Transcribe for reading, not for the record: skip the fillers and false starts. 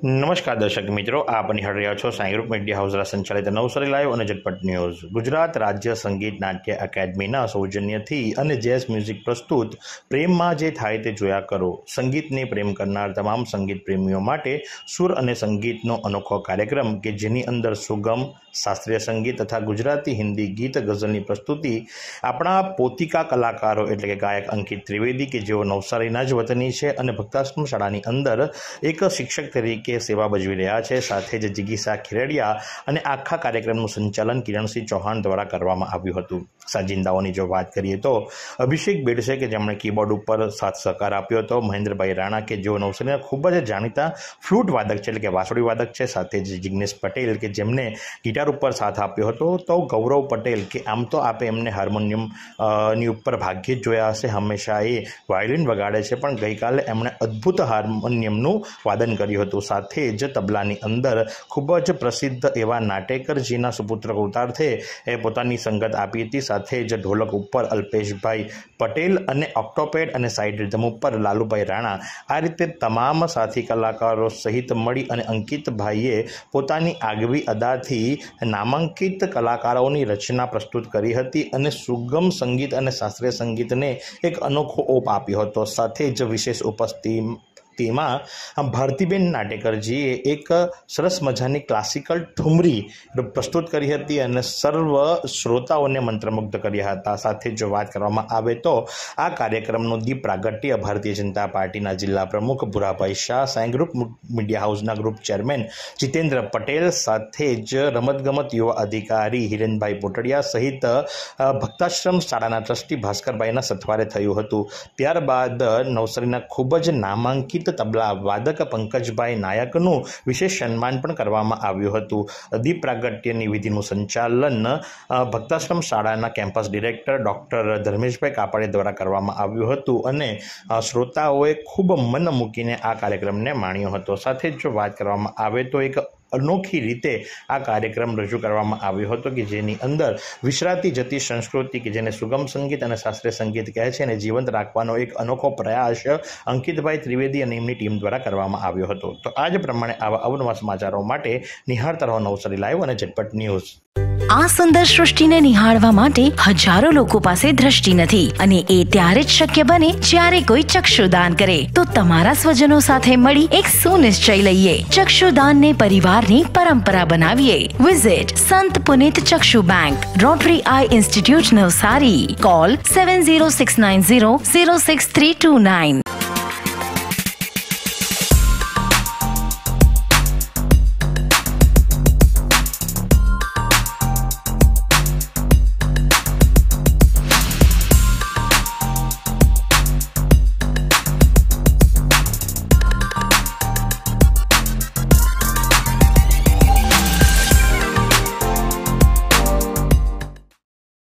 નમસ્કાર દર્શક મિત્રો, આપ નિહાળી રહ્યા છો સાંઈ ગ્રુપ મીડિયા હાઉસ દ્વારા સંચાલિત નવસારી લાઈવ અને ઝટપટ ન્યૂઝ. ગુજરાત રાજ્ય સંગીત નાટ્ય એકેડમીના સૌજન્યથી અને જેઝ મ્યુઝિક પ્રસ્તુત પ્રેમમાં જે થાય તે જોયા કરો, સંગીતને પ્રેમ કરનાર તમામ સંગીત પ્રેમીઓ માટે સુર અને સંગીતનો અનોખો કાર્યક્રમ કે જેની અંદર સુગમ, શાસ્ત્રીય સંગીત તથા ગુજરાતી હિન્દી ગીત ગઝલની પ્રસ્તુતિ આપણા પોતિકા કલાકારો એટલે કે ગાયક અંકિત ત્રિવેદી કે જેઓ નવસારીના જ વતની છે અને ભક્તાશ્રમ શાળાની અંદર એક શિક્ષક તરીકે સેવા ભજવી રહ્યા છે. સાથે જ જિગીસા ખીરડિયા અને આખા કાર્યક્રમનું સંચાલન કિરણસિંહ ચૌહાણ દ્વારા કરવામાં આવ્યું હતું. સાજિંદાઓની જો વાત કરીએ તો અભિષેક બેડસે કે જેમણે કીબોર્ડ ઉપર સાથ સહકાર આપ્યો હતો, મહેન્દ્રભાઈ રાણા કે જેઓ નવસારીના ખૂબ જ જાણીતા ફ્લૂટ વાદક છે એટલે કે વાંસળી વાદક છે, સાથે જ જિગ્નેશ પટેલ કે જેમને ગિટાર ઉપર સાથ આપ્યો હતો, તો ગૌરવ પટેલ કે આમ તો આપે એમને હાર્મોનિયમ ની ઉપર ભાગ્યે જ જોયા હશે, હંમેશા એ વાયોલિન વગાડે છે, પણ ગઈકાલે એમણે અદ્ભુત હાર્મોનિયમનું વાદન કર્યું હતું. સાથે જ તબલાની અંદર ખૂબ જ પ્રસિદ્ધ એવા નાટેકરજીના સુપુત્ર અવતારથે એ પોતાની સંગત આપી હતી. સાથે જ ઢોલક ઉપર અલ્પેશભાઈ પટેલ અને ઓક્ટોપેડ અને સાઇડ રિધમ ઉપર લાલુભાઈ રાણા, આ રીતે તમામ સાથી કલાકારો સહિત મળી અને અંકિતભાઈએ પોતાની આગવી અદાથી નામાંકિત કલાકારોની રચના પ્રસ્તુત કરી હતી અને સુગમ સંગીત અને શાસ્ત્રીય સંગીતને એક અનોખો ઓપ આપ્યો હતો. સાથે જ વિશેષ ઉપસ્થિતિમાં ભારતીબેન નાટેકરજીએ એક સરસ મજાની ક્લાસિકલ ઠુમરી પ્રસ્તુત કરી હતી અને સર્વ શ્રોતાઓને મંત્રમુગ્ધ કર્યા હતા. સાથે જો વાત કરવામાં આવે તો આ કાર્યક્રમનું દીપ પ્રાગટ્ય ભારતીય જનતા પાર્ટીના જિલ્લા પ્રમુખ ભુરાભાઈ શાહ, સાંઈ ગ્રુપ મીડિયા હાઉસના ગ્રુપ ચેરમેન જીતેન્દ્ર પટેલ, સાથે જ રમતગમત યુવા અધિકારી હિરેનભાઈ પોટડિયા સહિત ભક્તાશ્રમ શાળાના ટ્રસ્ટી ભાસ્કરભાઈના સથવારે થયું હતું. ત્યારબાદ નવસારીના ખૂબ જ નામાંકિત તબલા વાદક પંકજભાઈ નાયકનું વિશેષ સન્માન પણ કરવામાં આવ્યું હતું. દીપ પ્રાગટ્યની વિધિનું સંચાલન ભક્તાશ્રમ શાળાના campus director doctor Dharmeshbhai Kapde દ્વારા કરવામાં આવ્યું હતું અને શ્રોતાઓએ ખૂબ મન મૂકીને આ કાર્યક્રમને માણ્યો હતો. સાથે જ જો વાત કરવામાં આવે તો એક અનોખી રીતે આ કાર્યક્રમ રજૂ કરવામાં આવ્યો હતો કે જેની અંદર વિસરાતી જતી સંસ્કૃતિ કે જેને સુગમ સંગીત અને શાસ્ત્રીય સંગીત કહે છે અને જીવંત રાખવાનો એક અનોખો પ્રયાસ અંકિતભાઈ ત્રિવેદી અને એમની ટીમ દ્વારા કરવામાં આવ્યો હતો. તો આ જ પ્રમાણે આવા અવનવા સમાચારો માટે નિહાળતા રહો નવસારી લાઈવ અને ઝટપટ ન્યૂઝ. આ સુંદર સૃષ્ટિને નિહાળવા માટે હજારો લોકો પાસે દ્રષ્ટિ નથી અને એ ત્યારે જ શક્ય બને જ્યારે કોઈ ચક્ષુદાન કરે. તો તમારા સ્વજનો સાથે મળી એક સુનિશ્ચય લઈએ, ચક્ષુદાનને પરિવારની પરંપરા બનાવીએ. Visit Sant Punit Chakshu bank, Rotary eye institute Navsari. Call 7069006329.